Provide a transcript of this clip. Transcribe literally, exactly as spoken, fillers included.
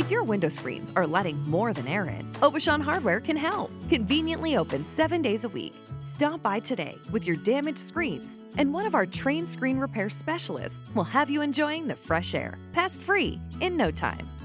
If your window screens are letting more than air in, Aubuchon Hardware can help. Conveniently open seven days a week. Stop by today with your damaged screens, and one of our trained screen repair specialists will have you enjoying the fresh air, pest-free, in no time.